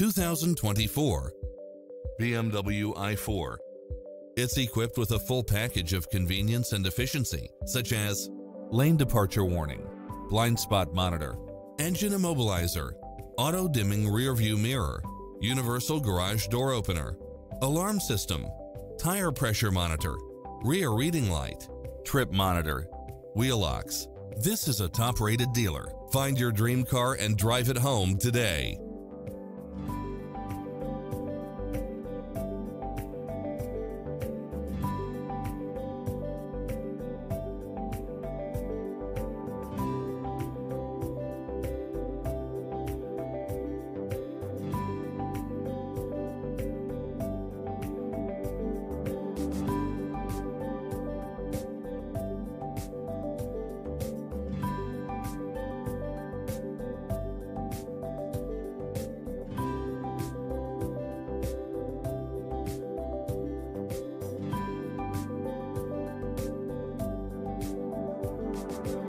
2024 BMW i4. It's equipped with a full package of convenience and efficiency, such as lane departure warning, blind spot monitor, engine immobilizer, auto-dimming rear-view mirror, universal garage door opener, alarm system, tire pressure monitor, rear reading light, trip monitor, wheel locks. This is a top-rated dealer. Find your dream car and drive it home today.